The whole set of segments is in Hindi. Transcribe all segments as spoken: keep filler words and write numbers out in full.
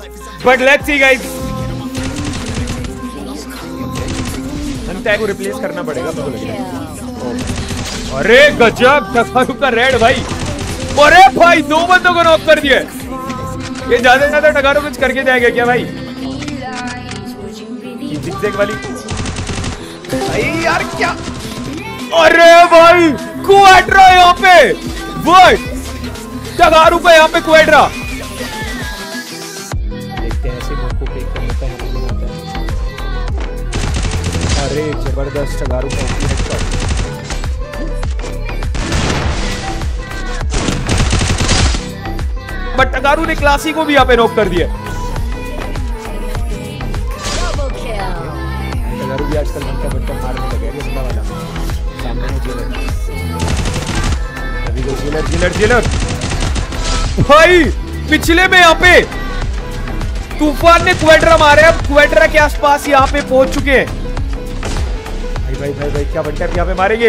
But let's see guys, tag को रिप्लेस करना पड़ेगा मुझे लग रहा है। अरे गजब टगारू का रेड भाई, अरे भाई दो बंदों को नॉक कर दिया। ये ज्यादा से ज्यादा टगारू कुछ करके जाएगा क्या भाई? ये जिगजैग वाली भाई यार क्या, अरे भाई क्वाड्रा यहाँ पे, व्हाट टगारू का यहाँ पे क्वाड्रा। देखते हैं ऐसे मौकों पे करने का मौका मिलता है। अरे जबरदस्त टगारू का हेडशॉट, बट टगारू ने क्लासी को भी यहाँ पे नॉक कर दिया। टगारू भी आजकल बनता बनता मारने लगे है वाला। सामने है जिलर, अभी तो जिलर जिलर जिलर भाई पिछले में यहाँ पे तूफान ने क्वाड्रा मारे। अब क्वाड्रा के आसपास यहाँ पे पहुंच चुके हैं। भाई भाई भाई भाई क्या बनता है, यहाँ पे मारेंगे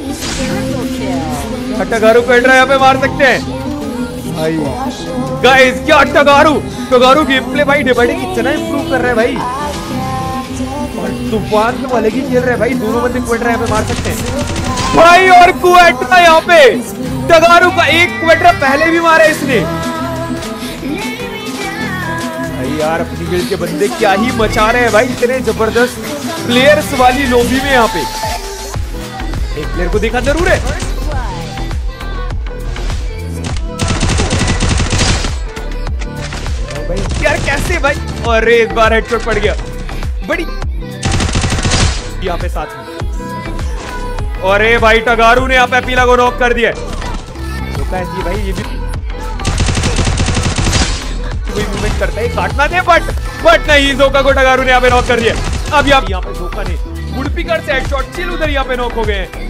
टगारू, क्वाड्रा यहाँ पे मार सकते हैं भाई। गाइस क्या टगारू, टगारू गेम प्ले भाई डे बाय डे कितना इंप्रूव कर रहा है भाई, और तूफान तो अलग ही खेल रहे हैं भाई। दोनों बंदे क्वाड्रा यहाँ पे मार सकते हैं भाई, और क्वाड्रा यहाँ पे टगारू का एक क्वाड्रा पहले भी मारा इसने भाई। यार अपनी गिल्ड के बंदे क्या ही मचा रहे हैं भाई, इतने जबरदस्त प्लेयर्स वाली लॉबी में। यहाँ पे एक प्लेयर को देखा जरूर है भाई, यार कैसे भाई, और इस बार हेडशॉट पड़ गया बड़ी यहाँ पे साथ में। और ए भाई टगारू ने यहाँ पे पीला को नॉक कर दिया। रुका है भाई, ये भी कोई मूवमेंट करता है काटना दे, बट बट नहीं, जोका को टगारू ने यहाँ पे नॉक कर दिया। अब यहाँ यहाँ पे जोका ने गुडपिकर से हेडशॉट, चिल उधर यहाँ पे नॉक हो गए हैं।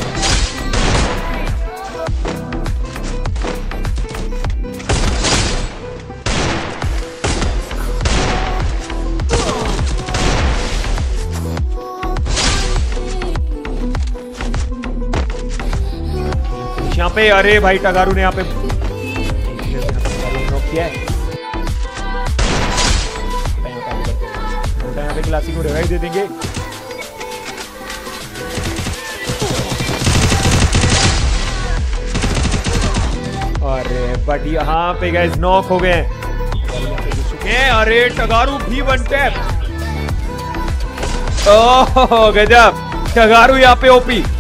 यहाँ पे अरे भाई टगारू ने यहाँ पे नॉक किया है। यहाँ पे क्लासिक को रिवाइव दे देंगे। अरे बट यहाँ पे गाइस नॉक हो गए हैं। अरे टगारू भी वन टैप, ओह गजब, टगारू यहाँ पे ओपी।